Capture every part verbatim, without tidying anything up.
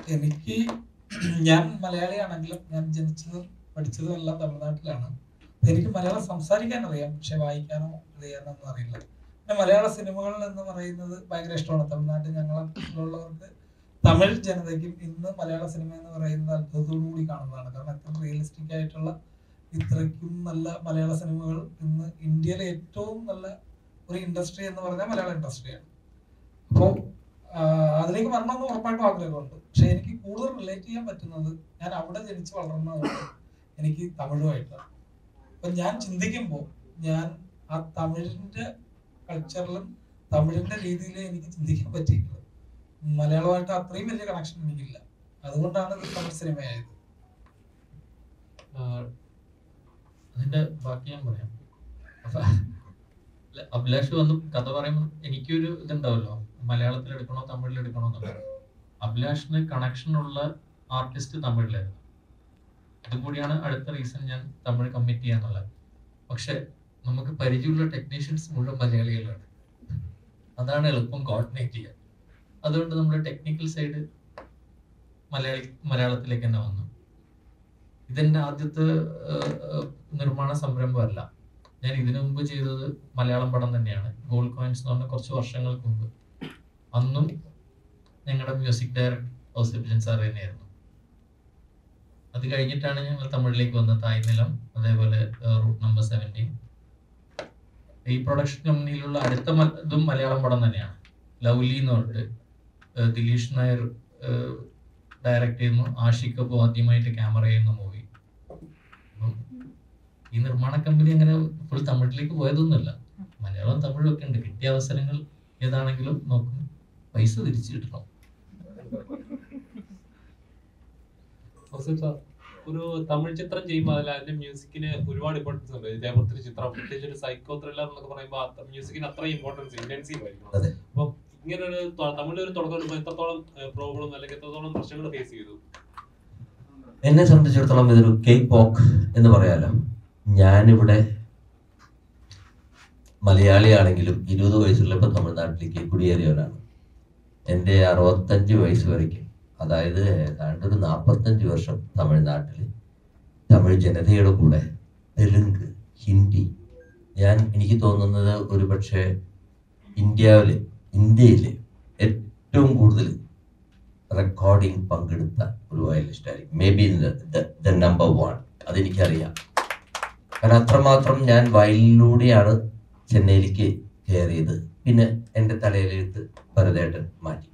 എനിക്ക് ഞാൻ മലയാളിയാണെങ്കിലും ഞാൻ ജനിച്ചതും പഠിച്ചതും എല്ലാം തമിഴ്നാട്ടിലാണ്. എനിക്ക് മലയാളം സംസാരിക്കാൻ അറിയാം, പക്ഷെ വായിക്കാനോ ചെയ്യാനോ ഒന്നും അറിയില്ല. പിന്നെ മലയാള സിനിമകൾ എന്ന് പറയുന്നത് ഭയങ്കര ഇഷ്ടമാണ്. തമിഴ്നാട്ടിൽ ഞങ്ങളുള്ളവർക്ക്, തമിഴ് ജനതയ്ക്കും ഇന്ന് മലയാള സിനിമ എന്ന് പറയുന്നത് അത്ഭുതത്തോടു കൂടി കാണുന്നതാണ്. കാരണം അത്ര റിയലിസ്റ്റിക് ആയിട്ടുള്ള ഇത്രയ്ക്കും നല്ല മലയാള സിനിമകൾ ഇന്ന് ഇന്ത്യയിലെ ഏറ്റവും നല്ല ഒരു ഇൻഡസ്ട്രി എന്ന് പറഞ്ഞാൽ മലയാള ഇൻഡസ്ട്രിയാണ്. അപ്പോൾ അതിലേക്ക് വരണമെന്ന് ഉറപ്പായിട്ടും ആഗ്രഹമുണ്ട്. പക്ഷെ എനിക്ക് കൂടുതൽ റിലേറ്റ് ചെയ്യാൻ പറ്റുന്നത് ഞാൻ അവിടെ ജനിച്ച് വളർന്നതുകൊണ്ട് എനിക്ക് തമിഴുമായിട്ടാണ്. അപ്പൊ ഞാൻ ചിന്തിക്കുമ്പോൾ ഞാൻ ആ തമിഴിന്റെ കൾച്ചറിലും തമിഴിന്റെ രീതിയിലേ എനിക്ക് ചിന്തിക്കാൻ പറ്റിയിട്ടുള്ളത്. മലയാളമായിട്ട് അത്രയും വലിയ കണക്ഷൻ എനിക്കില്ല. അതുകൊണ്ടാണ് ഇത് തമിഴ് സിനിമയായത്. അതിന്റെ ബാക്കി ഞാൻ പറയാം. അഭിലാഷ് വന്ന് കഥ പറയുമ്പോൾ എനിക്കൊരു ഇതുണ്ടാവല്ലോ, മലയാളത്തിൽ എടുക്കണോ തമിഴിൽ എടുക്കണോ എന്നുള്ളത്. അഭിലാഷിന് കണക്ഷനുള്ള ആർട്ടിസ്റ്റ് തമിഴിലായിരുന്നു. ഇതുകൂടിയാണ് അടുത്ത റീസൺ ഞാൻ തമിഴ് കമ്മിറ്റ് ചെയ്യാന്നുള്ളത്. പക്ഷെ നമുക്ക് പരിചയമുള്ള ടെക്നീഷ്യൻസ് മുഴുവൻ മലയാളികളാണ്. അതാണ് എളുപ്പം കോർഡിനേറ്റ് ചെയ്യാൻ. അതുകൊണ്ട് നമ്മുടെ ടെക്നിക്കൽ സൈഡ് മലയാളി മലയാളത്തിലേക്ക് തന്നെ വന്നു. ഇതെന്റെ ആദ്യത്തെ നിർമ്മാണ സംരംഭമല്ല. ഞാൻ ഇതിനു മുമ്പ് ചെയ്തത് മലയാളം പടം തന്നെയാണ്, ഗോൾഡ് കോയിൻസ് എന്ന് പറഞ്ഞ കുറച്ച് വർഷങ്ങൾക്ക് മുമ്പ്. അന്നും ഞങ്ങളുടെ മ്യൂസിക് ഡയറക്ടർ ഔസേപ്പച്ചൻ സാർ തന്നെയായിരുന്നു. അത് കഴിഞ്ഞിട്ടാണ് ഞങ്ങൾ തമിഴിലേക്ക് വന്നത്, തായ്നിലം, അതേപോലെ റൂട്ട് നമ്പർ സെവൻറ്റീൻ. ഈ പ്രൊഡക്ഷൻ കമ്പനിയിലുള്ള അടുത്ത ഇതും മലയാളം പടം തന്നെയാണ്. ലവ്ലി എന്ന് പറഞ്ഞിട്ട് ദിലീഷ് നായർ ഡയറക്റ്റ് ചെയ്യുന്നു, ആഷിഖ് കപൂർ ആദ്യമായിട്ട് ക്യാമറ ചെയ്യുന്ന മൂവി. അപ്പം ഈ നിർമ്മാണ കമ്പനി അങ്ങനെ ഫുൾ തമിഴിലേക്ക് പോയതൊന്നുമില്ല. മലയാളം തമിഴും ഒക്കെ ഉണ്ട്. കിട്ടിയ അവസരങ്ങൾ ഏതാണെങ്കിലും നോക്കും, പൈസ തിരിച്ചു കിട്ടണം. ഒരു തമിഴ് ചിത്രം ചെയ്യുമ്പോൾ അതിൽ അതിന്റെ മ്യൂസിക്കിന് ഒരുപാട് ഇമ്പോർട്ടൻസ് ഉണ്ട്. ഇതേപോലത്തെ ചിത്രം, പ്രത്യേകിച്ച് ഒരു സൈക്കോ ത്രില്ലർ എന്നൊക്കെ പറയുമ്പോൾ മ്യൂസിക്കിന് അത്രയും ഇമ്പോർട്ടൻസ്, ഇന്റൻസീവ് ആയിരിക്കും. അപ്പം ഇങ്ങനെ ഒരു തമിഴ് ഒരു തുടക്കം എടുക്കുമ്പോൾ എത്രത്തോളം പ്രോബ്ലം അല്ലെങ്കിൽ എത്രത്തോളം പ്രശ്നങ്ങൾ ഫേസ് ചെയ്തു? എന്നെ സംബന്ധിച്ചിടത്തോളം ഇതൊരു കേക്ക് പോക്ക് എന്ന് പറയാലോ. ഞാനിവിടെ മലയാളിയാണെങ്കിലും ഇരുപത് വയസ്സുള്ളപ്പോൾ തമിഴ്നാട്ടിലേക്ക് കുടിയേറിയവരാണ്. എൻ്റെ അറുപത്തഞ്ച് വയസ്സ് വരയ്ക്കും, അതായത് ഏതാണ്ട് ഒരു നാൽപ്പത്തഞ്ച് വർഷം തമിഴ്നാട്ടിൽ തമിഴ് ജനതയുടെ കൂടെ തെലുങ്ക്, ഹിന്ദി, ഞാൻ എനിക്ക് തോന്നുന്നത് ഒരു പക്ഷേ ഇന്ത്യയിൽ ഇന്ത്യയിൽ ഏറ്റവും കൂടുതൽ റെക്കോർഡിങ് പങ്കെടുത്ത ഒരു വയലിനിസ്റ്റ് ആയിരിക്കും. May be the number one. അതെനിക്കറിയാം. കാരണം അത്രമാത്രം ഞാൻ വയലിലൂടെയാണ് ചെന്നൈയിലേക്ക് കയറിയത്. പിന്നെ എൻ്റെ തലയിലെടുത്ത് ഭരതേട്ടൻ മാറ്റി.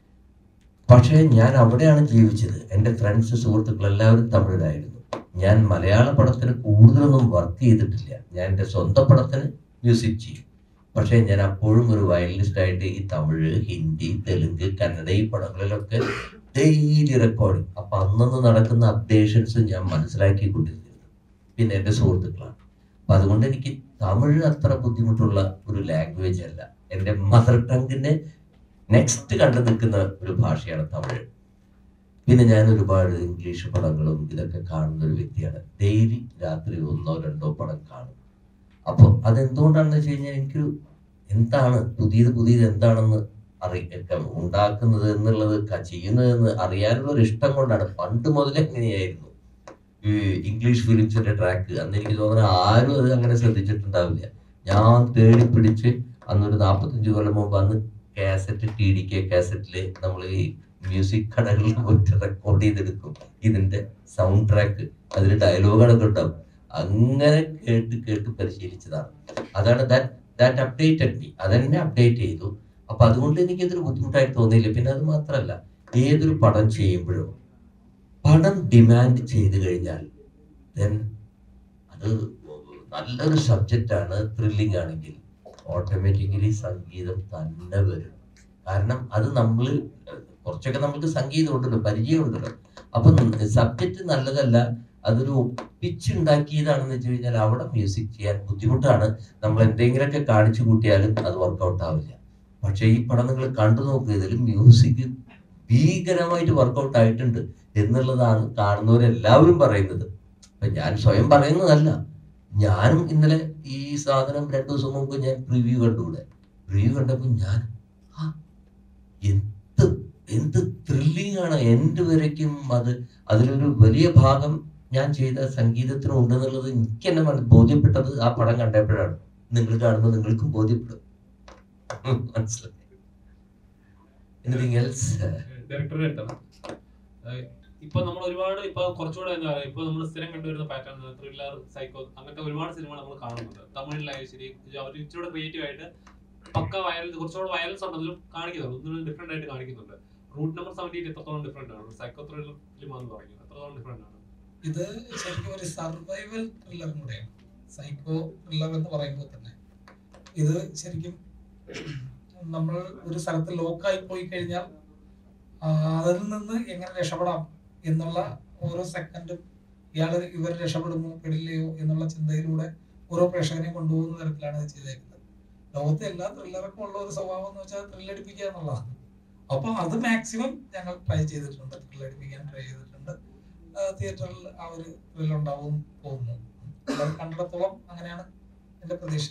പക്ഷേ ഞാൻ അവിടെയാണ് ജീവിച്ചത്. എൻ്റെ ഫ്രണ്ട്സ്, സുഹൃത്തുക്കൾ എല്ലാവരും തമിഴിലായിരുന്നു. ഞാൻ മലയാള പടത്തിന് കൂടുതലൊന്നും വർക്ക് ചെയ്തിട്ടില്ല. ഞാൻ എൻ്റെ സ്വന്തം പടത്തിന് മ്യൂസിക് ചെയ്യും. പക്ഷേ ഞാൻ അപ്പോഴും ഒരു വയലിനിസ്റ്റായിട്ട് ഈ തമിഴ്, ഹിന്ദി, തെലുങ്ക്, കന്നഡ ഈ പടങ്ങളിലൊക്കെ ഡെയിലി റെക്കോർഡിങ്. അപ്പം അന്നന്ന് നടക്കുന്ന അപ്ഡേഷൻസ് ഞാൻ മനസ്സിലാക്കിക്കൊണ്ടിരുന്നത് പിന്നെ എൻ്റെ സുഹൃത്തുക്കളാണ്. അപ്പം അതുകൊണ്ട് എനിക്ക് തമിഴ് അത്ര ബുദ്ധിമുട്ടുള്ള ഒരു ലാംഗ്വേജ് അല്ല. എൻ്റെ മദർ ടങ്ങിൻ്റെ നെക്സ്റ്റ് കണ്ടു നിൽക്കുന്ന ഒരു ഭാഷയാണ് തമിഴ്. പിന്നെ ഞാൻ ഒരുപാട് ഇംഗ്ലീഷ് പടങ്ങളും ഇതൊക്കെ കാണുന്ന ഒരു വ്യക്തിയാണ്. ഡെയിലി രാത്രി ഒന്നോ രണ്ടോ പടം കാണും. അപ്പോൾ അതെന്തുകൊണ്ടാണെന്ന് വെച്ച് കഴിഞ്ഞാൽ എനിക്ക് എന്താണ് പുതിയത് പുതിയത് എന്താണെന്ന് അറിയാൻ ഉണ്ടാക്കുന്നത് എന്നുള്ളത് ചെയ്യുന്നതെന്ന് അറിയാനുള്ള ഒരു ഇഷ്ടം കൊണ്ടാണ്. പണ്ട് മുതലേ എങ്ങനെയായിരുന്നു ഈ ഇംഗ്ലീഷ് ഫിലിംസിന്റെ ട്രാക്ക്. അന്ന് എനിക്ക് തോന്നുന്നത് ആരും അത് അങ്ങനെ ശ്രദ്ധിച്ചിട്ടുണ്ടാവില്ല. ഞാൻ തേടി പിടിച്ച് അന്നൊരു നാൽപ്പത്തഞ്ച് കൊല്ലം മുമ്പ് അന്ന് കാസറ്റ്, ടി ഡി കെ കാസറ്റില് നമ്മൾ ഈ മ്യൂസിക് കടകളിൽ പോയിട്ട് റെക്കോർഡ് ചെയ്തെടുക്കും ഇതിന്റെ സൗണ്ട് ട്രാക്ക്. അതിൽ ഡയലോഗുകളൊക്കെ ഉണ്ടാവും. അങ്ങനെ കേട്ട് കേട്ട് പരിശീലിച്ചതാണ്. അതാണ് ദാറ്റ് ദാറ്റ് അപ്ഡേറ്റഡ് മീ. അതെന്നെ അപ്ഡേറ്റ് ചെയ്തു. അപ്പൊ അതുകൊണ്ട് എനിക്കതൊരു ബുദ്ധിമുട്ടായിട്ട് തോന്നിയില്ല. പിന്നെ അത് മാത്രമല്ല, ഏതൊരു പടം ചെയ്യുമ്പോഴും പടം ഡിമാൻഡ് ചെയ്ത് കഴിഞ്ഞാൽ ദെൻ അത് നല്ലൊരു സബ്ജക്റ്റാണ്, ത്രില്ലിംഗ് ആണെങ്കിൽ ഓട്ടോമാറ്റിക്കലി സംഗീതം തന്നെ വരും. കാരണം അത് നമ്മൾ കുറച്ചൊക്കെ നമുക്ക് സംഗീതം ഉണ്ടല്ലോ, പരിചയം ഉണ്ടല്ലോ. അപ്പം സബ്ജക്റ്റ് നല്ലതല്ല, അതൊരു ഒപ്പിച്ചുണ്ടാക്കിയതാണെന്ന് വെച്ച് കഴിഞ്ഞാൽ അവിടെ മ്യൂസിക് ചെയ്യാൻ ബുദ്ധിമുട്ടാണ്. നമ്മൾ എന്തെങ്കിലുമൊക്കെ കാണിച്ചു കൂട്ടിയാലും അത് വർക്കൗട്ട് ആവില്ല. പക്ഷെ ഈ പടം നിങ്ങൾ കണ്ടു നോക്കുക, ഇതിൽ മ്യൂസിക് ഭീകരമായിട്ട് വർക്കൗട്ട് ആയിട്ടുണ്ട് എന്നുള്ളതാണ് കാണുന്നവരെല്ലാവരും പറയുന്നത്. അപ്പൊ ഞാൻ സ്വയം പറയുന്നതല്ല. ഞാനും ഇന്നലെ ഈ സാധനം രണ്ടു ദിവസം മുമ്പ് ഞാൻ റിവ്യൂ കണ്ടുകൂടെ. റിവ്യൂ കണ്ടപ്പോൾ ഞാൻ എന്ത് എന്ത് ത്രില്ലിംഗ് ആണ്. എൻ്റെ വരയ്ക്കും അത് അതിലൊരു വലിയ ഭാഗം ഞാൻ ചെയ്ത സംഗീതത്തിന് ഉണ്ടെന്നുള്ളത് എനിക്ക് തന്നെ ബോധ്യപ്പെട്ടത് ആ പടം കണ്ടപ്പോഴാണ്. നിങ്ങൾ കാണുമ്പോൾ നിങ്ങൾക്കും ബോധ്യപ്പെടും. മനസ്സിലായി. ഇപ്പൊ നമ്മൾ ഒരുപാട് ഇപ്പൊ കുറച്ചുകൂടെ എന്താ പറയുക, ഇപ്പൊ നമ്മൾ സ്ഥിരം കണ്ടുവരുന്ന പാറ്റേൺ ത്രില്ലർ, സൈക്കോ അങ്ങനത്തെ ഒരുപാട് സിനിമകൾ നമ്മൾ കാണുന്നുണ്ട്. തമിഴിലായാലും ശരി, അവർ ഇച്ചിരി ക്രിയേറ്റീവ് ആയിട്ട് പക്ക വയലൻസ്, കുറച്ചുകൂടെ വയലൻസ് ഉണ്ടെങ്കിലും കാണിക്കുന്നുണ്ട്, ഒന്നും ഡിഫറെന്റ് ആയിട്ട് കാണിക്കുന്നുണ്ട്. റൂട്ട് നമ്പർ സെവൻറ്റി എത്രത്തോളം ഡിഫറെന്റ് ആണ് സൈക്കോ ത്രില്ലർ ഫിലിം എന്ന് പറയുന്നത്? എത്രത്തോളം ഡിഫറെന്റ് ആണ് ഇത്? ശരിക്കും ഒരു സർവൈവൽ ത്രില്ലറും കൂടെയാണ് സൈക്കോ ത്രില്ലർ എന്ന് പറയുമ്പോൾ തന്നെ. ഇത് ശരിക്കും നമ്മൾ ഒരു സ്ഥലത്ത് ലോക്കായി പോയി കഴിഞ്ഞാൽ അതിൽ നിന്ന് എങ്ങനെ രക്ഷപ്പെടാം എന്നുള്ള ഓരോ സെക്കൻഡും ഇയാൾ ഇവർ രക്ഷപ്പെടുമോ പെടില്ലയോ എന്നുള്ള ചിന്തയിലൂടെ ഓരോ പ്രേക്ഷകനെയും കൊണ്ടുപോകുന്ന തരത്തിലാണ് ഇത് ചെയ്തേക്കുന്നത്. ലോകത്തെ എല്ലാ ത്രില്ലർക്കും ഉള്ള ഒരു സ്വഭാവം എന്ന് വെച്ചാൽ ത്രില്ലടിപ്പിക്കുക എന്നുള്ളതാണ്. അപ്പൊ അത് മാക്സിമം ഞങ്ങൾ ട്രൈ ചെയ്തിട്ടുണ്ട്, ത്രില്ലടിപ്പിക്കാൻ ട്രൈ ചെയ്തിട്ടുണ്ട്. തിയേറ്ററിൽ ആ ഒരു ത്രില്ല് ഉണ്ടാവും തോന്നുന്നു. കണ്ടിടത്തോളം അങ്ങനെയാണ് എന്റെ പ്രതീക്ഷ.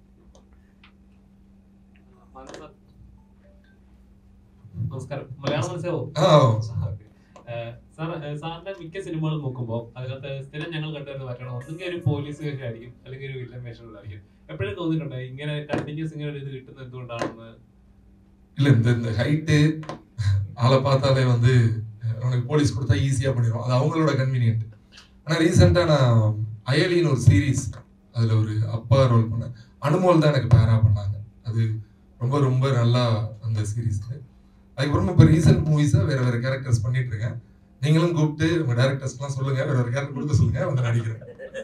നമസ്കാരം. മലയാളം മനസ്സിലാവോ? സാർ, സാറിന്റെ മിക്ക സിനിമകളും നോക്കുമ്പോൾ അതിനകത്ത് സ്ഥിരം ഞങ്ങൾ കണ്ടുവരുന്ന മാറ്റണം, ഒന്നുകിൽ ഒരു പോലീസ് വേഷമായിരിക്കും അല്ലെങ്കിൽ ഒരു വില്ലൻ വേഷങ്ങളായിരിക്കും. എപ്പോഴും തോന്നിയിട്ടുണ്ടോ ഇങ്ങനെ കണ്ടിന്യൂസ് ഇങ്ങനെ ഒരു ഇത് കിട്ടുന്നത് എന്തുകൊണ്ടാണെന്ന്? இல்ல இந்த இந்த ஹைட்டு ஆளை பார்த்தாலே வந்து அவனுக்கு போலீஸ் கொடுத்தா ஈஸியா பண்ணிடும், அது அவங்களோட கன்வீனியன்ட். ஆனா ரீசெண்டா நான் அயலின்னு ஒரு சீரீஸ், அதுல ஒரு அப்பா ரோல் பண்ணேன். அனுமோல் தான் எனக்கு பேரா பண்ணாங்க. அது ரொம்ப ரொம்ப நல்லா அந்த சீரீஸ். அதுக்கப்புறம் இப்போ ரீசெண்ட் மூவிஸா வேற வேற கேரக்டர்ஸ் பண்ணிட்டு இருக்கேன். நீங்களும் கூப்பிட்டு உங்க டைரக்டர்ஸ்லாம் சொல்லுங்க, வேற வேற கேரக்டர் கொடுக்க சொல்லுங்க, வந்து நடிக்கிறேன்.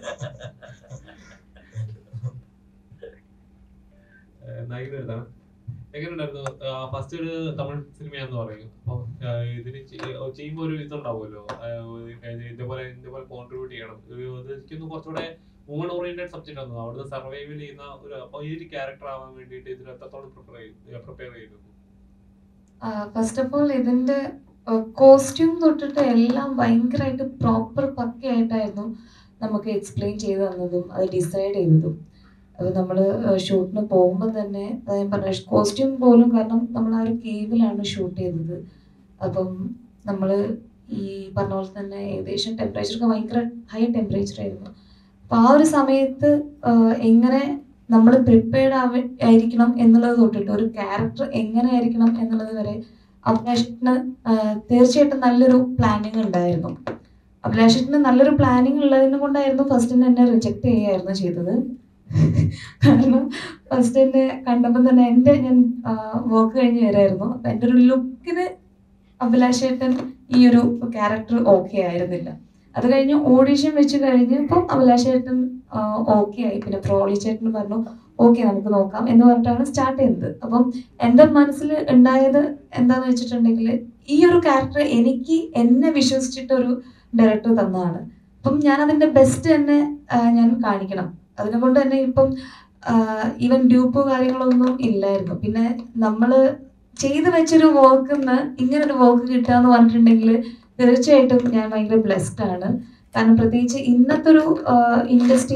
നായികനാണ്. എങ്ങനെയുണ്ടായിരുന്നു ഫസ്റ്റ് ഒരു തമിഴ് സിനിമയാന്ന് പറയും? അപ്പൊ ഇതിന് ചെയ്യുമ്പോൾ ഒരു ഇതുണ്ടാവുമല്ലോ, ഇതേപോലെ ഇതേപോലെ കോൺട്രിബ്യൂട്ട് ചെയ്യണം. എനിക്കൊന്ന് കുറച്ചുകൂടെ വുമൺ ഓറിയന്റഡ് സബ്ജക്റ്റ് ആണ്, അവിടുന്ന് സർവൈവ് ചെയ്യുന്ന ഒരു, അപ്പൊ ഈ ഒരു ക്യാരക്ടർ ആവാൻ വേണ്ടിയിട്ട് ഇതിന് എത്രത്തോളം പ്രിപ്പയർ പ്രിപ്പയർ ചെയ്തു? ഫസ്റ്റ് ഓഫ് ഓൾ ഇതിന്റെ കോസ്റ്റ്യൂം തൊട്ടിട്ട് എല്ലാം ഭയങ്കരമായിട്ട് പ്രോപ്പർ പക്കയായിട്ടായിരുന്നു നമുക്ക് എക്സ്പ്ലെയിൻ ചെയ്ത് തന്നതും അത് ഡിസൈഡ് ചെയ്തതും. അപ്പോൾ നമ്മൾ ഷൂട്ടിന് പോകുമ്പോൾ തന്നെ ഞാൻ പറഞ്ഞ കോസ്റ്റ്യൂം പോലും, കാരണം നമ്മൾ ആ ഒരു കേവിലാണ് ഷൂട്ട് ചെയ്തത്. അപ്പം നമ്മൾ ഈ പറഞ്ഞ പോലെ തന്നെ ഏകദേശം ടെമ്പറേച്ചറൊക്കെ ഭയങ്കര ഹൈ ടെമ്പറേച്ചർ ആയിരുന്നു. അപ്പം ആ ഒരു സമയത്ത് എങ്ങനെ നമ്മൾ പ്രിപ്പയർഡ് ആവ ആയിരിക്കണം എന്നുള്ളത് തൊട്ടിട്ട് ഒരു ക്യാരക്ടർ എങ്ങനെ ആയിരിക്കണം എന്നുള്ളത് വരെ അഭിലാഷിന് തീർച്ചയായിട്ടും നല്ലൊരു പ്ലാനിങ് ഉണ്ടായിരുന്നു. അഭിലാഷിന് നല്ലൊരു പ്ലാനിങ് ഉള്ളതിനെ കൊണ്ടായിരുന്നു ഫസ്റ്റ് എന്നെ റിജക്റ്റ് ചെയ്യുകയായിരുന്നു ചെയ്തത്. കാരണം ഫസ്റ്റ് എന്നെ കണ്ടപ്പോൾ തന്നെ എൻ്റെ ഞാൻ വർക്ക് കഴിഞ്ഞ് വരായിരുന്നു. അപ്പം എൻ്റെ ഒരു ലുക്കിന് അഭിലാഷേട്ടൻ ഈ ഒരു ക്യാരക്ടർ ഓക്കെ ആയിരുന്നില്ല. അത് കഴിഞ്ഞ് ഓഡീഷൻ വെച്ച് കഴിഞ്ഞപ്പോൾ അഭിലാഷേട്ടൻ ഓക്കെ ആയി. പിന്നെ പ്രോളി ചേട്ടൻ പറഞ്ഞു ഓക്കെ നമുക്ക് നോക്കാം എന്ന് പറഞ്ഞിട്ടാണ് സ്റ്റാർട്ട് ചെയ്യുന്നത്. അപ്പം എൻ്റെ മനസ്സിൽ ഉണ്ടായത് എന്താന്ന് വെച്ചിട്ടുണ്ടെങ്കിൽ ഈ ഒരു ക്യാരക്ടർ എനിക്ക് എന്നെ വിശ്വസിച്ചിട്ടൊരു ഡയറക്ടർ തന്നതാണ്. അപ്പം ഞാൻ അതിൻ്റെ ബെസ്റ്റ് തന്നെ ഞാൻ കാണിക്കണം. അതിനെ കൊണ്ട് തന്നെ ഇപ്പം ഈവൻ ഡ്യൂപ്പ് കാര്യങ്ങളൊന്നും ഇല്ലായിരുന്നു. പിന്നെ നമ്മൾ ചെയ്ത് വെച്ചൊരു വർക്കിന്ന് ഇങ്ങനൊരു വർക്ക് കിട്ടുക എന്ന് പറഞ്ഞിട്ടുണ്ടെങ്കിൽ തീർച്ചയായിട്ടും ഞാൻ ഭയങ്കര ബ്ലെസ്ഡ് ആണ്. കാരണം പ്രത്യേകിച്ച് ഇന്നത്തെ ഒരു ഇൻഡസ്ട്രി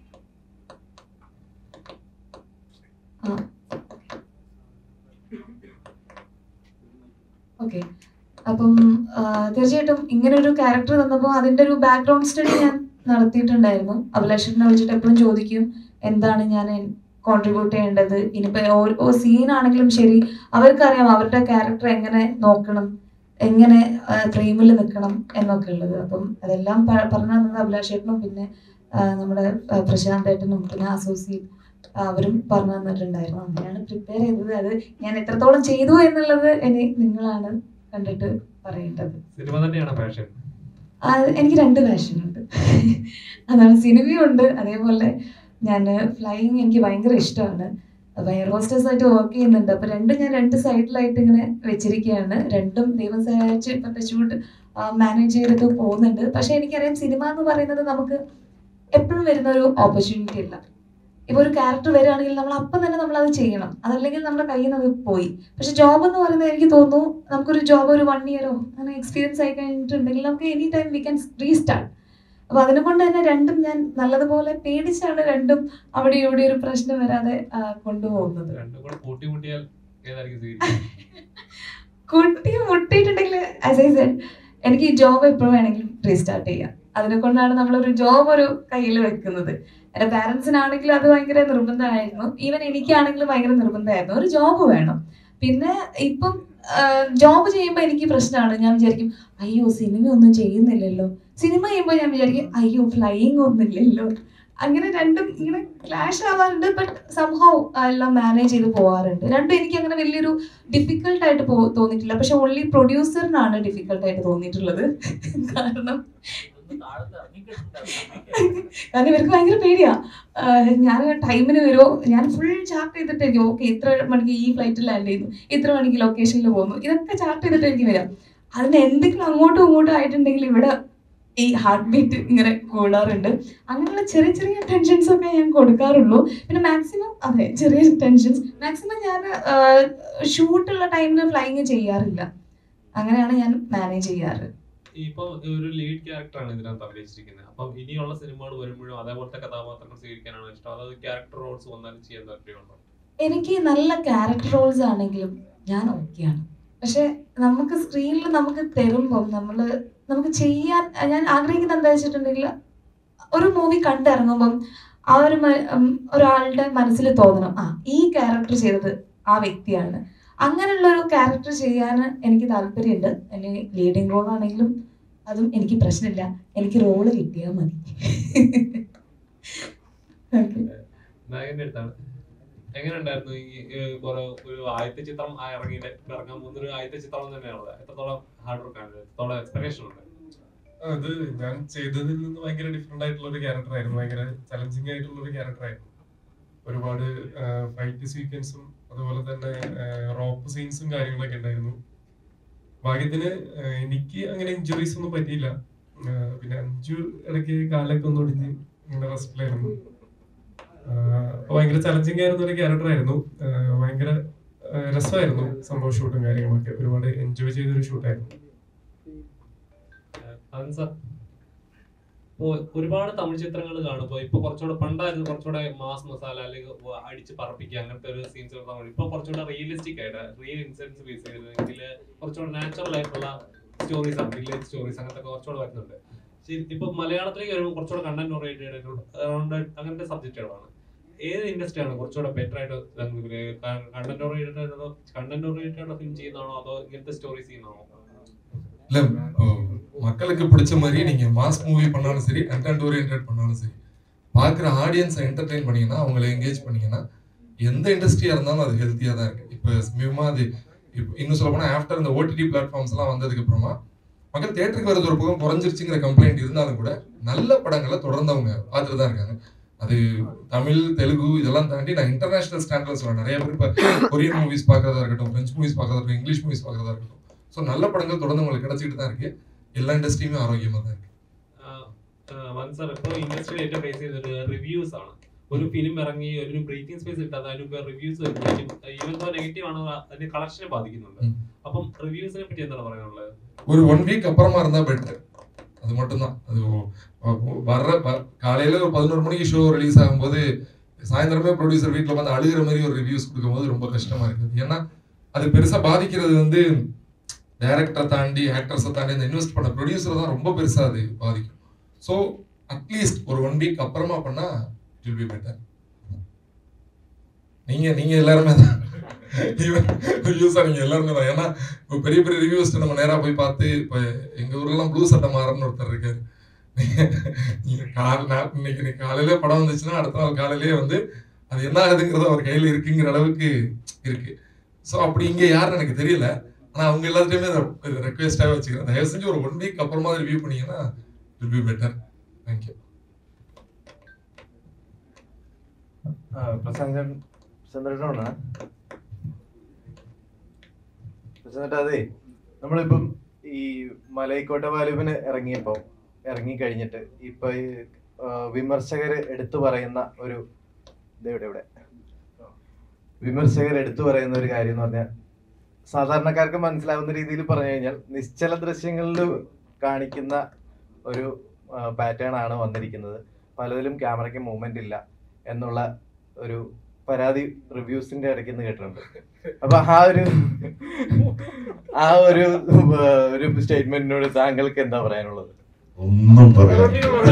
ഓക്കെ അപ്പം തീർച്ചയായിട്ടും ഇങ്ങനെ ഒരു ക്യാരക്ടർ തന്നപ്പോൾ അതിൻ്റെ ഒരു ബാക്ക്ഗ്രൗണ്ട് സ്റ്റഡി ഞാൻ നടത്തിയിട്ടുണ്ടായിരുന്നു. അഭിലാഷിനെ വിളിച്ചിട്ട് എപ്പോഴും ചോദിക്കും എന്താണ് ഞാൻ കോൺട്രിബ്യൂട്ട് ചെയ്യേണ്ടത്. ഇനിയിപ്പോൾ ഓരോ സീനാണെങ്കിലും ശരി, അവർക്കറിയാം അവരുടെ ക്യാരക്ടർ എങ്ങനെ നോക്കണം, എങ്ങനെ ഫ്രെയിമിൽ നിൽക്കണം എന്നൊക്കെ ഉള്ളത്. അപ്പം അതെല്ലാം പറഞ്ഞു തന്നത് അഭിലാഷേട്ടനും പിന്നെ നമ്മുടെ പ്രശാന്ത് ഏട്ടനും പിന്നെ അസോസിയേറ്റ് അവരും പറഞ്ഞു തന്നിട്ടുണ്ടായിരുന്നു. അങ്ങനെയാണ് പ്രിപ്പയർ ചെയ്തത്. അത് ഞാൻ എത്രത്തോളം ചെയ്തു എന്നുള്ളത് ഇനി നിങ്ങളാണ് കണ്ടിട്ട് പറയേണ്ടത്. സിനിമ തന്നെയാണ് പാഷൻ? എനിക്ക് രണ്ട് പാഷനുണ്ട്. അതാണ്, സിനിമയുണ്ട്, അതേപോലെ ഞാൻ ഫ്ലൈയിങ് എനിക്ക് ഭയങ്കര ഇഷ്ടമാണ്. അപ്പോൾ എയർ ഹോസ്റ്റേഴ്സ് ആയിട്ട് വർക്ക് ചെയ്യുന്നുണ്ട്. അപ്പോൾ രണ്ടും ഞാൻ രണ്ട് സൈഡിലായിട്ട് ഇങ്ങനെ വെച്ചിരിക്കുകയാണ്. രണ്ടും ദൈവം സഹായിച്ച് ഇപ്പം ഷൂട്ട് മാനേജ് ചെയ്തിട്ട് പോകുന്നുണ്ട്. പക്ഷേ എനിക്കറിയാം സിനിമ എന്ന് പറയുന്നത് നമുക്ക് എപ്പോഴും വരുന്ന ഒരു ഓപ്പർച്യൂണിറ്റി അല്ല. ഇപ്പോൾ ഒരു ക്യാരക്ടർ വരികയാണെങ്കിൽ നമ്മൾ അപ്പം തന്നെ നമ്മളത് ചെയ്യണം, അതല്ലെങ്കിൽ നമ്മുടെ കയ്യിൽ നിന്ന് അത് പോയി. പക്ഷെ ജോബ് എന്ന് പറയുന്നത് എനിക്ക് തോന്നുന്നു നമുക്കൊരു ജോബ് ഒരു വൺ ഇയറോ അങ്ങനെ എക്സ്പീരിയൻസ് ആയി കഴിഞ്ഞിട്ടുണ്ടെങ്കിൽ നമുക്ക് any time we can restart. അപ്പോൾ അതിനെ കൊണ്ട് തന്നെ രണ്ടും ഞാൻ നല്ലതുപോലെ പേടിച്ചാണ് രണ്ടും അവിടെ ഇവിടെ ഒരു പ്രശ്നം വരാതെ കൊണ്ടുപോകുന്നത്. കുട്ടി മുട്ടിയിട്ടുണ്ടെങ്കിൽ ആസ് ഐ സെഡ് എനിക്ക് ഈ ജോബ് എപ്പോഴും വേണമെങ്കിലും റീസ്റ്റാർട്ട് ചെയ്യാം. അതിനെ കൊണ്ടാണ് നമ്മളൊരു ജോബ് ഒരു കയ്യിൽ വെക്കുന്നത്. എൻ്റെ പാരൻസിനാണെങ്കിലും അത് ഭയങ്കര നിർബന്ധമായിരുന്നു, ഈവൻ എനിക്കാണെങ്കിലും ഭയങ്കര നിർബന്ധമായിരുന്നു, ഒരു ജോബ് വേണം. പിന്നെ ഇപ്പം ജോബ് ചെയ്യുമ്പോൾ എനിക്ക് പ്രശ്നമാണ്, ഞാൻ വിചാരിക്കും അയ്യോ സിനിമ ഒന്നും ചെയ്യുന്നില്ലല്ലോ, സിനിമ ചെയ്യുമ്പോൾ ഞാൻ വിചാരിക്കും അയ്യോ ഫ്ലൈയിങ് ഒന്നുമില്ലല്ലോ. അങ്ങനെ രണ്ടും ഇങ്ങനെ ക്ലാഷ് ആവാറുണ്ട്. ബട്ട് സംഹൗ എല്ലാം മാനേജ് ചെയ്ത് പോകാറുണ്ട്. രണ്ടും എനിക്ക് അങ്ങനെ വലിയൊരു ഡിഫിക്കൽട്ടായിട്ട് പോ തോന്നിയിട്ടില്ല. പക്ഷെ ഓൺലി പ്രൊഡ്യൂസറിനാണ് ഡിഫിക്കൽട്ടായിട്ട് തോന്നിയിട്ടുള്ളത്. കാരണം കാരണം ഇവർക്ക് ഭയങ്കര പേടിയാ. ഞാൻ ടൈമിന് വരുമോ, ഞാൻ ഫുൾ ചാർട്ട് ചെയ്തിട്ടായിരിക്കും ഓക്കെ ഇത്ര മണിക്ക് ഈ ഫ്ലൈറ്റിൽ ലാൻഡ് ചെയ്യുന്നു, ഇത്ര മണിക്ക് ലൊക്കേഷനിൽ പോകുന്നു, ഇതൊക്കെ ചാർട്ട് ചെയ്തിട്ടായിരിക്കും വരാം. അതിന് എന്തെങ്കിലും അങ്ങോട്ടും ഇങ്ങോട്ടും ആയിട്ടുണ്ടെങ്കിൽ ഇവിടെ ഈ ഹാർട്ട് ബീറ്റ് ഇങ്ങനെ കൂടാറുണ്ട്. അങ്ങനെയുള്ള ചെറിയ ചെറിയ ടെൻഷൻസ് ഒക്കെ ഞാൻ കൊടുക്കാറുള്ളൂ. പിന്നെ മാക്സിമം അതെ ചെറിയ ടെൻഷൻസ് മാക്സിമം ഞാൻ ഷൂട്ടുള്ള ടൈമിൽ ഫ്ലൈയിങ് ചെയ്യാറില്ല. അങ്ങനെയാണ് ഞാൻ മാനേജ് ചെയ്യാറ്. ഇപ്പൊ ഒരു ലീഡ് ക്യാരക്ടറാണ് ഇതിനകത്ത് അഭിനയിച്ചിരിക്കുന്നത്. അപ്പം ഇനിയുള്ള സിനിമകൾ വരുമ്പോഴും അതേപോലത്തെ കഥാപാത്രങ്ങൾ സ്വീകരിക്കാനാണ് ഇഷ്ടം, അതായത് ക്യാരക്ടർ റോൾസ് വന്നാലും ചെയ്യാൻ താല്പര്യമുണ്ടോ? എനിക്ക് നല്ല ക്യാരക്ടർ റോൾസ് ആണെങ്കിലും ഞാൻ ഓക്കെയാണ്. പക്ഷെ നമുക്ക് സ്ക്രീനിൽ നമുക്ക് തരുമ്പം നമ്മൾ നമുക്ക് ചെയ്യാൻ ഞാൻ ആഗ്രഹിക്കുന്നത് എന്താ വെച്ചിട്ടുണ്ടെങ്കിൽ ഒരു മൂവി കണ്ടിറങ്ങുമ്പം ആ ഒരു ഒരാളുടെ മനസ്സിൽ തോന്നണം ആ ഈ ക്യാരക്ടർ ചെയ്തത് ആ വ്യക്തിയാണ്. അങ്ങനെയുള്ള ഒരു ക്യാരക്ടർ ചെയ്യാൻ എനിക്ക് താല്പര്യമുണ്ട്. എന്നെ ലീഡിങ് റോൾ ആണെങ്കിലും അതും എനിക്ക് പ്രശ്നമില്ല, എനിക്ക് റോള് കിട്ടിയാൽ മതി. നായകന്റെ അടുത്താണ് എങ്ങനെ ഉണ്ടായിരുന്നു ഈ ഒരു ആദ്യത്തെ ചിത്രം ഇറങ്ങിയിട്ട് ഇറങ്ങാൻ പോകുന്ന ഒരു ആദ്യത്തെ ചിത്രം തന്നെയാണത്? എത്രത്തോളം ഹാർഡ് വർക്ക് ആണ്, എത്രത്തോളം എക്സ്പെക്ടേഷൻ ഉണ്ട്? അത് ഞാൻ ചെയ്തതിൽ നിന്ന് ഭയങ്കര ഡിഫറെന്റ് ആയിട്ടുള്ള ഒരു ക്യാരക്ടർ ആയിരുന്നു, ഭയങ്കര ചലഞ്ചിങ് ആയിട്ടുള്ള ഒരു ക്യാരക്ടർ ആയിരുന്നു. ഒരുപാട് ഫൈറ്റ് സീക്വൻസും അതുപോലെ തന്നെ റോപ്പ് സീൻസും കാര്യങ്ങളൊക്കെ ഉണ്ടായിരുന്നു. ഭാഗ്യത്തിന് എനിക്ക് അങ്ങനെ ഇഞ്ചുറീസ് ഒന്നും പറ്റിയില്ല. പിന്നെ അഞ്ചു ഇടയ്ക്ക് കാലൊക്കെ ഒന്ന് ഒടിഞ്ഞ് ഇങ്ങനെ റെസ്റ്റിലായിരുന്നു. അപ്പൊ ഭയങ്കര ചലഞ്ചിങ് ആയിരുന്ന ഒരു ക്യാരക്ടർ ആയിരുന്നു. ഭയങ്കര രസമായിരുന്നു സംഭവം, ഷൂട്ടും കാര്യങ്ങളൊക്കെ ഒരുപാട് എൻജോയ് ചെയ്തൊരു ഷൂട്ടായിരുന്നു. ഒരുപാട് തമിഴ് ചിത്രങ്ങൾ കാണുമ്പോൾ ഇപ്പൊ കുറച്ചുകൂടെ പണ്ടായിരുന്നു കുറച്ചുകൂടെ മാസ് മസാല അല്ലെങ്കിൽ അടിച്ച് പറപ്പിക്കുക അങ്ങനത്തെ ഒരു സീൻസ് തമിഴ്. ഇപ്പൊ കുറച്ചുകൂടെ റിയലിസ്റ്റിക് ആയിട്ട് റിയൽ ഇൻസിഡൻസ് ബേസ് ചെയ്തെങ്കിൽ കുറച്ചുകൂടെ നാച്ചുറൽ ആയിട്ടുള്ള സ്റ്റോറീസ് ആണ്, വില്ലേജ് സ്റ്റോറീസ് അങ്ങനത്തെ കുറച്ചുകൂടെ വരുന്നുണ്ട്. ഇപ്പൊ മലയാളത്തിലേക്ക് വരുമ്പോൾ കുറച്ചുകൂടെ കണ്ടന്റ് ഓറിയന്റഡ് അങ്ങനത്തെ സബ്ജക്റ്റുകളാണ്. ഏത് ഇൻഡസ്ട്രിയാണ് കുറച്ചുകൂടെ ബെറ്റർ ആയിട്ട് content oriented content oriented film ചെയ്യുന്നതാണോ അതോ ഇങ്ങനത്തെ സ്റ്റോറീസ് ചെയ്യുന്നതാണോ? இல்ல மக்களுக்கு பிடிச்ச மாதிரி நீங்க மாஸ் மூவி பண்ணாலும் சரி, கண்டென்ட் ஓரியன்டட் பண்ணாலும் சரி, பார்க்குற ஆடியன்ஸை என்டர்டெயின் பண்ணீங்கன்னா, அவங்களை என்கேஜ் பண்ணீங்கன்னா, எந்த இண்டஸ்ட்ரியா இருந்தாலும் அது ஹெல்த்தியா தான் இருக்கு. இப்போ சமீபமா அது இப்போ இன்னும் சொல்ல போனா ஆஃப்டர் இந்த ஓடிடி பிளாட்ஃபார்ம்ஸ் எல்லாம் வந்ததுக்கு அப்புறமா மக்கள் தியேட்டருக்கு வரது ஒரு பக்கம் குறைஞ்சிருச்சுங்கிற கம்ப்ளைண்ட் இருந்தாலும் கூட நல்ல படங்களை தொடர்ந்து அவங்க பார்த்துட்டு தான் இருக்காங்க. அது தமிழ் தெலுங்கு இதெல்லாம் தாண்டி நான் இன்டர்நேஷனல் ஸ்டாண்டர்ட்ல சொல்றேன். நிறைய பேர் இப்போ கொரியன் மூவிஸ் பார்க்கறதா இருக்கட்டும், பிரெஞ்சு மூவிஸ் பார்க்கறதா இருக்கட்டும், இங்கிலீஷ் மூவிஸ் பார்க்கறதா இருக்கட்டும், ஸோ நல்ல படங்கள் தொடர்ந்து உங்களுக்கு கிடைச்சிட்டு தான் இருக்கு. എല്ലാ ഇൻഡസ്ട്രിയും ആരോഗ്യമാ தான் இருக்கு. സാർ ഇപ്പോൾ ഇൻഡസ്ട്രിയിൽ ഏറ്റവും ഫേസ് ചെയ്തത് റിവ്യൂസ് ആണ്. ഒരു ഫിലിം ഇറങ്ങി ഒരു ബ്രീത്തിങ് സ്പേസ് കിട്ടാതെ അതിന് റിവ്യൂസ് വരുമ്പോഴേക്കും ഈവൻ ദോ നെഗറ്റീവ് ആണ് അതിന്റെ കളക്ഷനെ ബാധിക്കുന്നുണ്ട്. അപ്പം റിവ്യൂസിനെ പറ്റി എന്താണ് പറയാനുള്ളത്? ஒரு ஒன் வீக் அப்புறமா இருந்தா பெட்டர், அது மட்டும்தான். அது வர்ற காலையில ஒரு பதினோரு மணிக்கு ஷோ ரிலீஸ் ஆகும்போது சாயந்தரமே ப்ரொடியூசர் வீட்டில் வந்து அழுகிற மாதிரி ஒரு ரிவ்யூஸ் கொடுக்கும்போது ரொம்ப கஷ்டமா இருக்குது. ஏன்னா அது பெருசா பாதிக்கிறது வந்து டைரக்டரை தாண்டி ஆக்டர்ஸை தாண்டி அந்த இன்வெஸ்ட் பண்ண ப்ரொடியூசரை தான் ரொம்ப பெருசா அது பாதிக்கும். ஸோ அட்லீஸ்ட் ஒரு ஒன் வீக் அப்புறமா பண்ணா இட் வில் பி பெட்டர். நீங்க நீங்க எல்லாருமே தான் ரிவ்யூஸா நீங்க எல்லாருமே தான். ஏன்னா இப்போ பெரிய பெரிய ரிவ்யூஸ் நம்ம நேரா போய் பார்த்து இப்போ எங்க ஊர்லாம் ப்ளூ சட்டை மாறன்னு ஒருத்தர் இருக்காரு. நீங்க கால இன்னைக்கு நீ காலையில படம் வந்துச்சுன்னா அடுத்த நாள் காலையிலேயே வந்து அது என்ன ஆகுதுங்கிறது அவர் கையில இருக்குங்கிற அளவுக்கு இருக்கு. ஸோ அப்படி இங்க யாருன்னு எனக்கு தெரியல. ஆனா அவங்க எல்லாத்தையுமே ரெக்வெஸ்டாவே வச்சுக்கிறேன், தயவு செஞ்சு ஒரு ஒன் வீக் அப்புறமா ரிவ்யூ பண்ணீங்கன்னா வில் பி பெட்டர். தேங்க்யூ. പ്രസംഗം ചന്ദ്രനാണ് പ്രസംഗം. അതെ, നമ്മളിപ്പം ഈ മലൈക്കോട്ട വാലുവിന് ഇറങ്ങിയപ്പോൾ ഇറങ്ങി കഴിഞ്ഞിട്ട് ഇപ്പൊ ഈ വിമർശകര് എടുത്തു പറയുന്ന ഒരു ഇതെവിടെ ഇവിടെ വിമർശകർ എടുത്തു പറയുന്ന ഒരു കാര്യം എന്ന് പറഞ്ഞാൽ, സാധാരണക്കാർക്ക് മനസ്സിലാവുന്ന രീതിയിൽ പറഞ്ഞു കഴിഞ്ഞാൽ നിശ്ചല ദൃശ്യങ്ങളിൽ കാണിക്കുന്ന ഒരു പാറ്റേൺ ആണ് വന്നിരിക്കുന്നത്. പലതിലും ക്യാമറയ്ക്ക് മൂവ്മെന്റ് ഇല്ല എന്നുള്ള ഒരു പരാതി റിവ്യൂസിന്റെ ഇടയ്ക്ക് നിന്ന് കേട്ടിട്ടുണ്ട്. അപ്പൊ ആ ഒരു ആ ഒരു ഒരു സ്റ്റേറ്റ്മെന്റിനോട് താങ്കൾക്ക് എന്താ പറയാനുള്ളത്? ഒന്നും പറയാൻ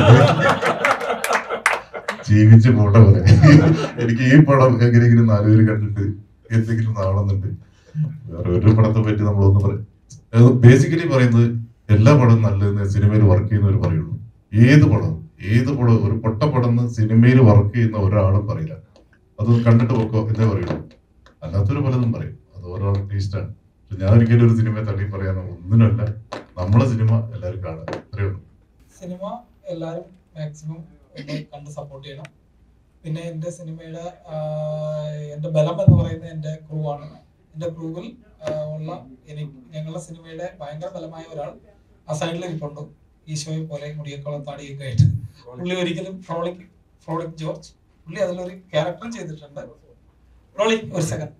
ജീവിച്ച് പോട്ടെ പോലെ. എനിക്ക് ഈ പടം എങ്ങനെയെങ്കിലും നാലുപേര് കണ്ടിട്ട് എന്തെങ്കിലും നാളുന്നുണ്ട്. വേറെ ഒരു പടത്തെ പറ്റി നമ്മളൊന്നും പറയാം. ബേസിക്കലി പറയുന്നത് എല്ലാ പടവും നല്ലതെന്ന് സിനിമയിൽ വർക്ക് ചെയ്യുന്നവർ പറയുള്ളൂ. ഏത് പടവും ഏത് പടവും ഒരു പൊട്ടപ്പടം സിനിമയിൽ വർക്ക് ചെയ്യുന്ന ഒരാളും പറയില്ല. അത് കണ്ടിട്ട് പോക്കോ എന്നേ പറയുള്ളൂ. അല്ലാത്തൊരു പലതും പറയും. അത് ഓരോ ടേസ്റ്റാണ്. പക്ഷെ ഞാൻ ഒരിക്കലും ഒരു സിനിമയെ തള്ളി പറയാനോ ഒന്നിനല്ല. നമ്മളെ സിനിമ എല്ലാവരും കാണുക, അത്രേ ഉള്ളൂ. സിനിമ എല്ലാവരും മാക്സിമം കണ്ട് സപ്പോർട്ട് ചെയ്യണം. പിന്നെ എൻ്റെ സിനിമയുടെ എൻ്റെ ബലം എന്ന് പറയുന്നത് എൻ്റെ ക്രൂ ആണ്. എൻ്റെ ക്രൂവിൽ ഉള്ള എനിക്ക് ഞങ്ങളുടെ സിനിമയുടെ ഭയങ്കര ബലമായ ഒരാൾ ആ സൈഡിൽ ഇരിപ്പുണ്ട്. ഈശോയെ പോലെ മുടിയേക്കോളം താടിയൊക്കെ ആയിട്ട്. പുള്ളി ഒരിക്കലും ഫ്രോളിക് ഫ്രോളിക് ജോർജ് പുള്ളി അതിലൊരു ക്യാരക്ടറും ചെയ്തിട്ടുണ്ട്. ഫ്രോളിക് ഒരു സെക്കൻഡ്.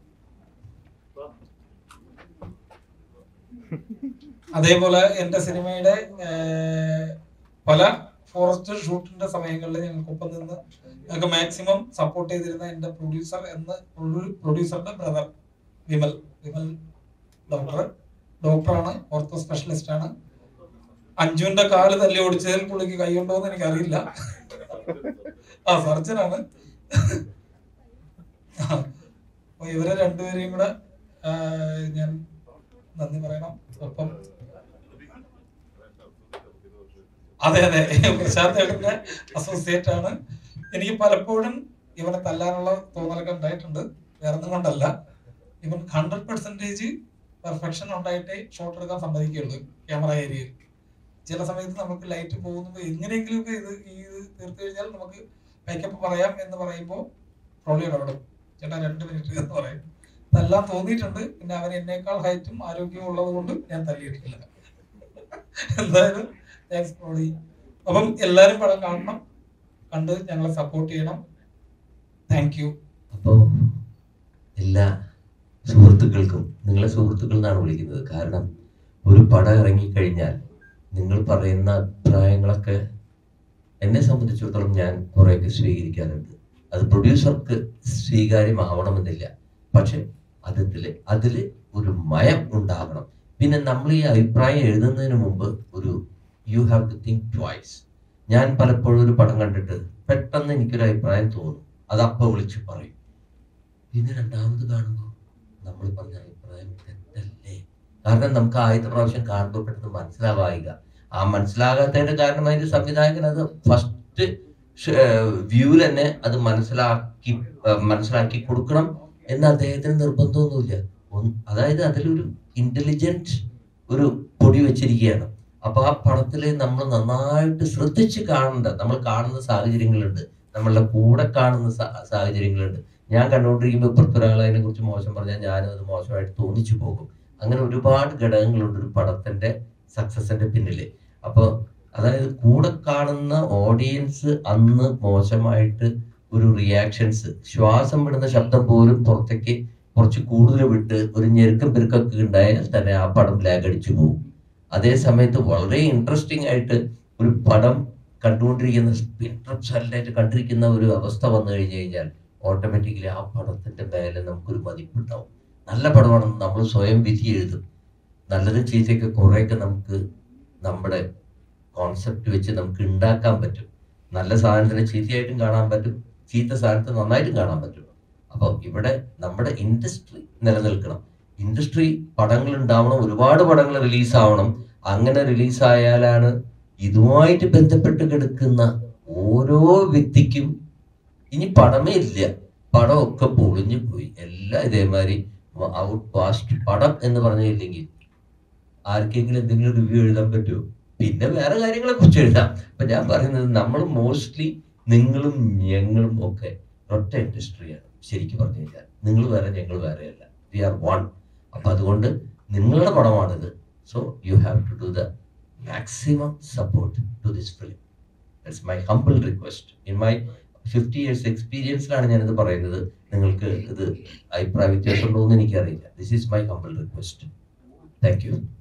അതേപോലെ എൻ്റെ സിനിമയുടെ പല ഫോറസ്റ്റ് ഷൂട്ടിന്റെ സമയങ്ങളിൽ ഞങ്ങൾക്കൊപ്പം നിന്ന് ഞങ്ങൾക്ക് മാക്സിമം സപ്പോർട്ട് ചെയ്തിരുന്ന എൻ്റെ പ്രൊഡ്യൂസർ എന്ന പ്രൊഡ്യൂസറുടെ ബ്രദർ വിമൽ വിമൽ ഡോക്ടർ ഡോക്ടറാണ്, ഓർത്തോ സ്പെഷ്യലിസ്റ്റ് ആണ്. അഞ്ജുവിന്റെ കാല് തല്ലി ഓടിച്ചതിൽ പുള്ളിക്ക് കൈയുണ്ടോ എന്ന് എനിക്കറിയില്ല. ആ സർജനാണ്. അപ്പൊ ഇവരെ രണ്ടുപേരെയും കൂടെ ഞാൻ നന്ദി പറയണം. ഒപ്പം അതെ അതെ പ്രശാന്ത് ഏട്ടന്റെ അസോസിയേറ്റ് ആണ്. എനിക്ക് പലപ്പോഴും ഇവനെ തല്ലാനുള്ള തോന്നലൊക്കെ ഉണ്ടായിട്ടുണ്ട്. വേറെ ഒന്നും കൊണ്ടല്ല. ഇവൻ ഹൺഡ്രഡ് പെർസെന്റേജ് പെർഫെക്ഷൻ ഉണ്ടായിട്ടേ ഷോട്ട് എടുക്കാൻ സമ്മതിക്കുള്ളൂ ക്യാമറ ഏരിയയിൽ. ചില സമയത്ത് നമുക്ക് ലൈറ്റ് പോകുന്നത് എങ്ങനെയെങ്കിലും ഒക്കെ ഇത് ഈ ഇത് തീർത്തു കഴിഞ്ഞാൽ നമുക്ക് മേക്കപ്പ് പറയാം എന്ന് പറയുമ്പോൾ ട്രോളി ഇടപെടും. ചേട്ടാ രണ്ട് മിനിറ്റ് എന്ന് പറയും. തല്ലാൻ തോന്നിയിട്ടുണ്ട്. പിന്നെ അവൻ എന്നേക്കാൾ ഹൈറ്റും ആരോഗ്യവും ഉള്ളത് കൊണ്ട് ഞാൻ തല്ലിയിട്ടില്ല. എന്തായാലും താങ്ക്സ് ട്രോളി. അപ്പം എല്ലാരും പടം കാണണം, കണ്ട് ഞങ്ങളെ സപ്പോർട്ട് ചെയ്യണം. Thank you. അപ്പോൾ എല്ലാ സുഹൃത്തുക്കൾക്കും, നിങ്ങളെ സുഹൃത്തുക്കൾ എന്നാണ് വിളിക്കുന്നത്. കാരണം ഒരു പടം ഇറങ്ങിക്കഴിഞ്ഞാൽ നിങ്ങൾ പറയുന്ന അഭിപ്രായങ്ങളൊക്കെ എന്നെ സംബന്ധിച്ചിടത്തോളം ഞാൻ കുറേയൊക്കെ സ്വീകരിക്കാറുണ്ട്. അത് പ്രൊഡ്യൂസർക്ക് സ്വീകാര്യമാവണമെന്നില്ല. പക്ഷെ അതിൽ അതിൽ ഒരു മയം ഉണ്ടാകണം. പിന്നെ നമ്മൾ ഈ അഭിപ്രായം എഴുതുന്നതിന് മുമ്പ് ഒരു you have to think twice. ഞാൻ പലപ്പോഴും ഒരു പടം കണ്ടിട്ട് പെട്ടെന്ന് എനിക്കൊരു അഭിപ്രായം തോന്നും, അത് അപ്പോൾ വിളിച്ച് പറയും. പിന്നെ രണ്ടാമത് കാണുമ്പോൾ നമ്മൾ പറഞ്ഞ അഭിപ്രായം തെറ്റല്ലേ? കാരണം നമുക്ക് ആദ്യത്തെ പ്രാവശ്യം കാണുമ്പോൾ പെട്ടെന്ന് മനസ്സിലാവായിക. ആ മനസ്സിലാകാത്തതിന്റെ കാരണം അതിന്റെ സംവിധായകൻ അത് ഫസ്റ്റ് വ്യൂവിൽ തന്നെ അത് മനസ്സിലാക്കി മനസ്സിലാക്കി കൊടുക്കണം എന്ന് അദ്ദേഹത്തിന് നിർബന്ധമൊന്നുമില്ല. അതായത് അതിലൊരു ഇന്റലിജന്റ് ഒരു പൊടി വെച്ചിരിക്കുകയാണ്. അപ്പൊ ആ പടത്തില് നമ്മൾ നന്നായിട്ട് ശ്രദ്ധിച്ച് കാണേണ്ട, നമ്മൾ കാണുന്ന സാഹചര്യങ്ങളുണ്ട്, നമ്മളുടെ കൂടെ കാണുന്ന സാഹചര്യങ്ങളുണ്ട്. ഞാൻ കണ്ടുകൊണ്ടിരിക്കുമ്പോൾ ഇപ്പുറത്തൊരാൾ അതിനെ കുറിച്ച് മോശം പറഞ്ഞാൽ ഞാനും അത് മോശമായിട്ട് തോന്നിച്ചു പോകും. അങ്ങനെ ഒരുപാട് ഘടകങ്ങളുണ്ട് ഒരു പടത്തിന്റെ സക്സസിന്റെ പിന്നില്. അപ്പൊ അതായത് കൂടെ കാണുന്ന ഓഡിയൻസ് അന്ന് മോശമായിട്ട് ഒരു റിയാക്ഷൻസ്, ശ്വാസം വിടുന്ന ശബ്ദം പോലും പുറത്തേക്ക് കുറച്ച് കൂടുതൽ വിട്ട് ഒരു ഞെരുക്കം പെരുക്കൊക്കെ ഉണ്ടായാൽ തന്നെ ആ പടം ലാഗടിച്ചു പോകും. അതേ സമയത്ത് വളരെ ഇൻട്രസ്റ്റിംഗ് ആയിട്ട് ഒരു പടം കണ്ടുകൊണ്ടിരിക്കുന്ന ഇൻട്രസ്റ്റ് സൈലന്റായിട്ട് കണ്ടിരിക്കുന്ന ഒരു അവസ്ഥ വന്നു കഴിഞ്ഞു കഴിഞ്ഞാൽ ഓട്ടോമാറ്റിക്കലി ആ പടത്തിന്റെ മേലെ നമുക്കൊരു മതിപ്പുണ്ടാവും. നല്ല പടമാണെന്ന് നമ്മൾ സ്വയം വിധി എഴുതും. നല്ലതും ചീത്തയൊക്കെ കുറേയൊക്കെ നമുക്ക് നമ്മുടെ കോൺസെപ്റ്റ് വെച്ച് നമുക്ക് ഉണ്ടാക്കാൻ പറ്റും. നല്ല സാധനത്തിന് ചീത്തയായിട്ടും കാണാൻ പറ്റും, ചീത്ത സാധനത്തിന് നന്നായിട്ടും കാണാൻ പറ്റും. അപ്പം ഇവിടെ നമ്മുടെ ഇൻഡസ്ട്രി നിലനിൽക്കണം. ഇൻഡസ്ട്രി പടങ്ങൾ ഉണ്ടാവണം, ഒരുപാട് പടങ്ങൾ റിലീസാവണം. അങ്ങനെ റിലീസായാലാണ് ഇതുമായിട്ട് ബന്ധപ്പെട്ട് കിടക്കുന്ന ഓരോ വ്യക്തിക്കും ഇനി പടമേ ഇല്ല, പടമൊക്കെ പൊളിഞ്ഞു പോയി, എല്ലാം ഇതേമാതിരി ഔട്ട് പാസ്റ്റ് പടം എന്ന് പറഞ്ഞില്ലെങ്കിൽ ആർക്കെങ്കിലും എന്തെങ്കിലും റിവ്യൂ എഴുതാൻ പറ്റുമോ? പിന്നെ വേറെ കാര്യങ്ങളെ കുറിച്ച് എഴുതാം. അപ്പൊ ഞാൻ പറയുന്നത് നമ്മൾ മോസ്റ്റ്ലി നിങ്ങളും ഞങ്ങളും ഒക്കെ ഒറ്റ ഇൻഡസ്ട്രിയാണ്. ശരിക്കും പറഞ്ഞു കഴിഞ്ഞാൽ നിങ്ങൾ വേറെ ഞങ്ങൾ വേറെയല്ല, വി ആർ വൺ. അപ്പൊ അതുകൊണ്ട് നിങ്ങളുടെ പടമാണിത്. So you have to do the maximum support to this film. That's my humble request. In my fifty years എക്സ്പീരിയൻസിലാണ് ഞാനിത് പറയുന്നത്. നിങ്ങൾക്ക് ഇത് അഭിപ്രായ വ്യത്യാസം ഉണ്ടോ എന്ന് എനിക്കറിയില്ല. This is my humble request. Thank U.